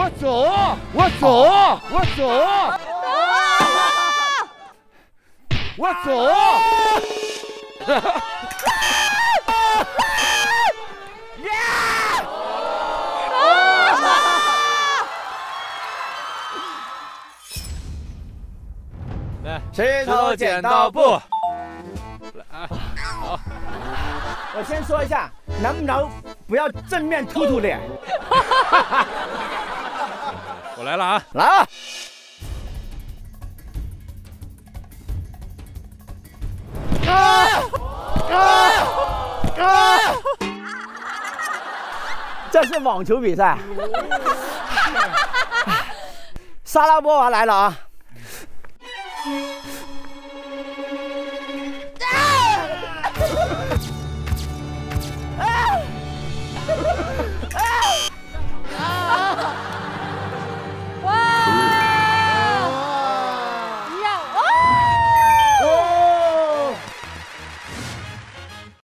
我走，我走，我走，我走。 来， 石头剪刀布。 来啊，好。 我先说一下，能不能不要正面突突脸？ 我来了啊！ 来啊！这是网球比赛。莎拉波娃来了啊！